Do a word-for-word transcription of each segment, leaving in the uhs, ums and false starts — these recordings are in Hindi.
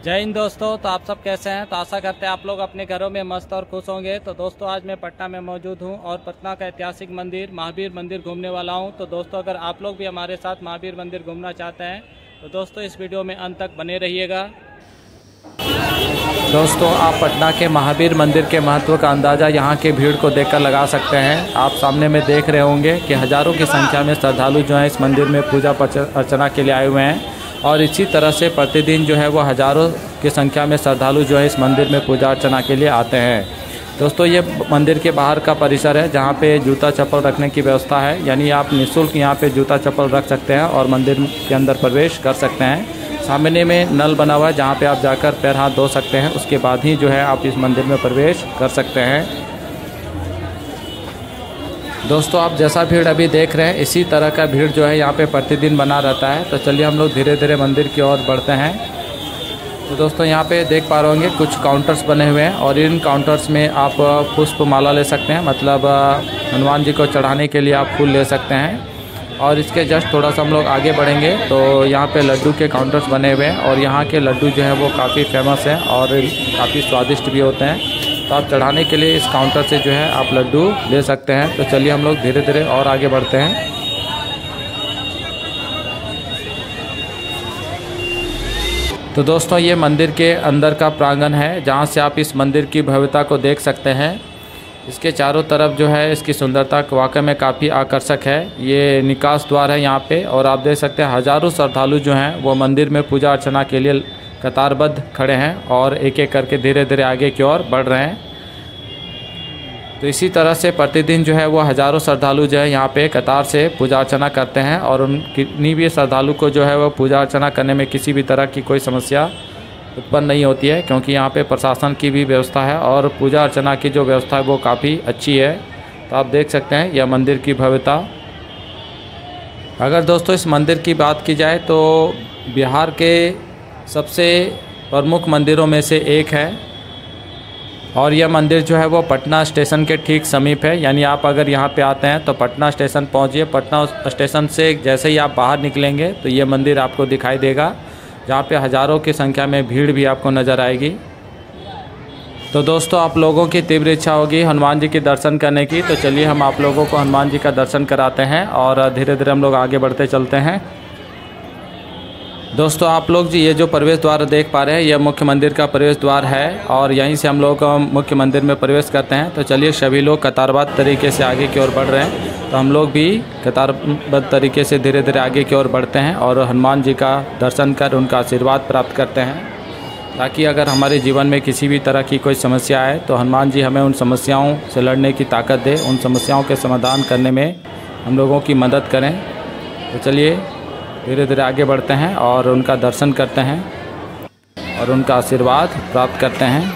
जय हिंद दोस्तों। तो आप सब कैसे हैं? तो आशा करते हैं आप लोग अपने घरों में मस्त और खुश होंगे। तो दोस्तों आज मैं पटना में मौजूद हूं और पटना का ऐतिहासिक मंदिर महावीर मंदिर घूमने वाला हूं। तो दोस्तों अगर आप लोग भी हमारे साथ महावीर मंदिर घूमना चाहते हैं तो दोस्तों इस वीडियो में अंत तक बने रहिएगा। दोस्तों आप पटना के महावीर मंदिर के महत्व का अंदाज़ा यहाँ के भीड़ को देखकर लगा सकते हैं। आप सामने में देख रहे होंगे कि हज़ारों की संख्या में श्रद्धालु जो हैं इस मंदिर में पूजा अर्चना के लिए आए हुए हैं और इसी तरह से प्रतिदिन जो है वो हज़ारों की संख्या में श्रद्धालु जो है इस मंदिर में पूजा अर्चना के लिए आते हैं। दोस्तों ये मंदिर के बाहर का परिसर है जहाँ पे जूता चप्पल रखने की व्यवस्था है, यानी आप निःशुल्क यहाँ पे जूता चप्पल रख सकते हैं और मंदिर के अंदर प्रवेश कर सकते हैं। सामने में नल बना हुआ है जहाँ पे आप जाकर पैर हाथ धो सकते हैं, उसके बाद ही जो है आप इस मंदिर में प्रवेश कर सकते हैं। दोस्तों आप जैसा भीड़ अभी देख रहे हैं इसी तरह का भीड़ जो है यहाँ पे प्रतिदिन बना रहता है। तो चलिए हम लोग धीरे धीरे मंदिर की ओर बढ़ते हैं। तो दोस्तों यहाँ पे देख पा रहे होंगे कुछ काउंटर्स बने हुए हैं और इन काउंटर्स में आप पुष्प माला ले सकते हैं, मतलब हनुमान जी को चढ़ाने के लिए आप फूल ले सकते हैं। और इसके जस्ट थोड़ा सा हम लोग आगे बढ़ेंगे तो यहाँ पे लड्डू के काउंटर्स बने हुए हैं और यहाँ के लड्डू जो है वो काफ़ी फेमस हैं और काफ़ी स्वादिष्ट भी होते हैं। तो आप चढ़ाने के लिए इस काउंटर से जो है आप लड्डू ले सकते हैं। तो चलिए हम लोग धीरे धीरे और आगे बढ़ते हैं। तो दोस्तों ये मंदिर के अंदर का प्रांगण है जहाँ से आप इस मंदिर की भव्यता को देख सकते हैं। इसके चारों तरफ जो है इसकी सुंदरता वाकई में काफ़ी आकर्षक है। ये निकास द्वार है यहाँ पे और आप देख सकते हैं हज़ारों श्रद्धालु जो हैं वो मंदिर में पूजा अर्चना के लिए कतारबद्ध खड़े हैं और एक एक करके धीरे धीरे आगे की ओर बढ़ रहे हैं। तो इसी तरह से प्रतिदिन जो है वो हज़ारों श्रद्धालु जो है यहाँ पे कतार से पूजा अर्चना करते हैं और उन कितनी भी श्रद्धालु को जो है वो पूजा अर्चना करने में किसी भी तरह की कोई समस्या उत्पन्न नहीं होती है, क्योंकि यहाँ पे प्रशासन की भी व्यवस्था है और पूजा अर्चना की जो व्यवस्था है वो काफ़ी अच्छी है। तो आप देख सकते हैं यह मंदिर की भव्यता। अगर दोस्तों इस मंदिर की बात की जाए तो बिहार के सबसे प्रमुख मंदिरों में से एक है और यह मंदिर जो है वो पटना स्टेशन के ठीक समीप है। यानी आप अगर यहाँ पे आते हैं तो पटना स्टेशन पहुँचिए, पटना स्टेशन से जैसे ही आप बाहर निकलेंगे तो ये मंदिर आपको दिखाई देगा जहाँ पे हज़ारों की संख्या में भीड़ भी आपको नज़र आएगी। तो दोस्तों आप लोगों की तीव्र इच्छा होगी हनुमान जी के दर्शन करने की, तो चलिए हम आप लोगों को हनुमान जी का दर्शन कराते हैं और धीरे धीरे हम लोग आगे बढ़ते चलते हैं। दोस्तों आप लोग जी ये जो प्रवेश द्वार देख पा रहे हैं यह मुख्य मंदिर का प्रवेश द्वार है और यहीं से हम लोग मुख्य मंदिर में प्रवेश करते हैं। तो चलिए सभी लोग कतारबद्ध तरीके से आगे की ओर बढ़ रहे हैं, तो हम लोग भी कतारबद्ध तरीके से धीरे धीरे आगे की ओर बढ़ते हैं और हनुमान जी का दर्शन कर उनका आशीर्वाद प्राप्त करते हैं, ताकि अगर हमारे जीवन में किसी भी तरह की कोई समस्या आए तो हनुमान जी हमें उन समस्याओं से लड़ने की ताकत दे, उन समस्याओं के समाधान करने में हम लोगों की मदद करें। तो चलिए धीरे धीरे आगे बढ़ते हैं और उनका दर्शन करते हैं और उनका आशीर्वाद प्राप्त करते हैं।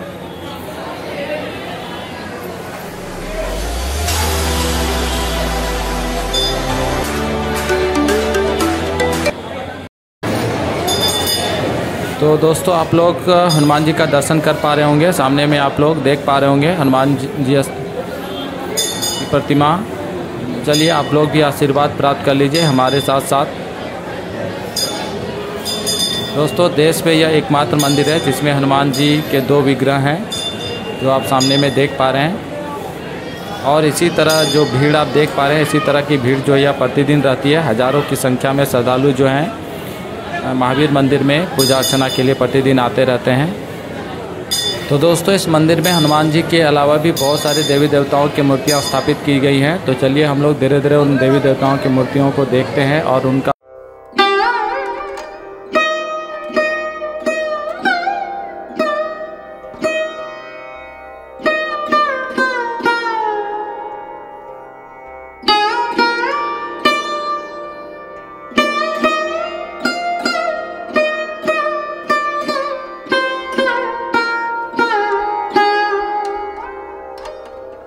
तो दोस्तों आप लोग हनुमान जी का दर्शन कर पा रहे होंगे, सामने में आप लोग देख पा रहे होंगे हनुमान जी की प्रतिमा। चलिए आप लोग भी आशीर्वाद प्राप्त कर लीजिए हमारे साथ साथ। दोस्तों देश में यह एकमात्र मंदिर है जिसमें हनुमान जी के दो विग्रह हैं जो आप सामने में देख पा रहे हैं और इसी तरह जो भीड़ आप देख पा रहे हैं इसी तरह की भीड़ जो यह प्रतिदिन रहती है। हज़ारों की संख्या में श्रद्धालु जो हैं महावीर मंदिर में पूजा अर्चना के लिए प्रतिदिन आते रहते हैं। तो दोस्तों इस मंदिर में हनुमान जी के अलावा भी बहुत सारे देवी देवताओं की मूर्तियाँ स्थापित की गई हैं। तो चलिए हम लोग धीरे धीरे उन देवी देवताओं की मूर्तियों को देखते हैं और उनका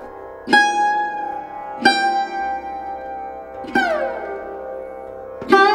Bye.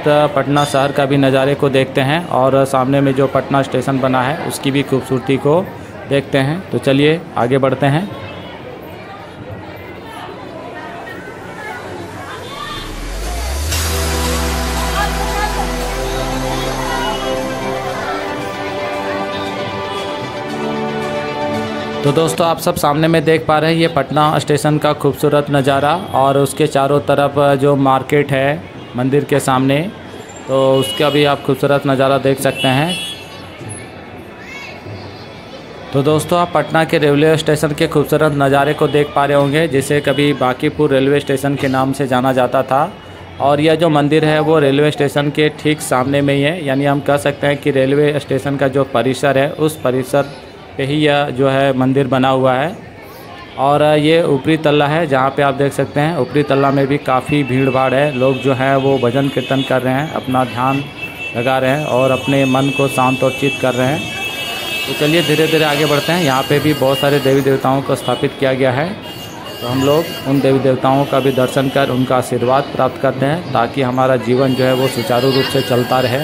खूबसूरत पटना शहर का भी नज़ारे को देखते हैं और सामने में जो पटना स्टेशन बना है उसकी भी खूबसूरती को देखते हैं। तो चलिए आगे बढ़ते हैं। तो दोस्तों आप सब सामने में देख पा रहे हैं ये पटना स्टेशन का खूबसूरत नज़ारा और उसके चारों तरफ जो मार्केट है मंदिर के सामने, तो उसका भी आप खूबसूरत नज़ारा देख सकते हैं। तो दोस्तों आप पटना के रेलवे स्टेशन के खूबसूरत नज़ारे को देख पा रहे होंगे, जिसे कभी बांकीपुर रेलवे स्टेशन के नाम से जाना जाता था। और यह जो मंदिर है वो रेलवे स्टेशन के ठीक सामने में ही है, यानी हम कह सकते हैं कि रेलवे स्टेशन का जो परिसर है उस परिसर पे ही यह जो है मंदिर बना हुआ है। और ये ऊपरी तल्ला है जहाँ पे आप देख सकते हैं ऊपरी तल्ला में भी काफ़ी भीड़ भाड़ है। लोग जो हैं वो भजन कीर्तन कर रहे हैं, अपना ध्यान लगा रहे हैं और अपने मन को शांत और चित्त कर रहे हैं। तो चलिए धीरे धीरे आगे बढ़ते हैं। यहाँ पे भी बहुत सारे देवी देवताओं को स्थापित किया गया है, तो हम लोग उन देवी देवताओं का भी दर्शन कर उनका आशीर्वाद प्राप्त करते हैं ताकि हमारा जीवन जो है वो सुचारू रूप से चलता रहे।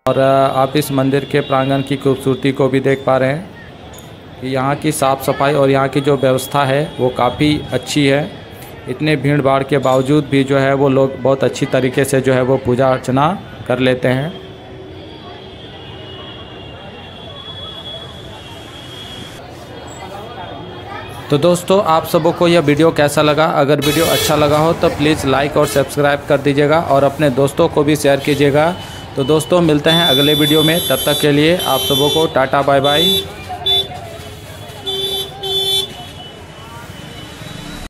और आप इस मंदिर के प्रांगण की खूबसूरती को भी देख पा रहे हैं कि यहाँ की साफ़ सफाई और यहाँ की जो व्यवस्था है वो काफ़ी अच्छी है। इतने भीड़ भाड़ के बावजूद भी जो है वो लोग बहुत अच्छी तरीके से जो है वो पूजा अर्चना कर लेते हैं। तो दोस्तों, आप सबों को यह वीडियो कैसा लगा? अगर वीडियो अच्छा लगा हो तो प्लीज़ लाइक और सब्सक्राइब कर दीजिएगा और अपने दोस्तों को भी शेयर कीजिएगा। तो दोस्तों, मिलते हैं अगले वीडियो में। तब तक के लिए आप सबों को टाटा बाय बाय।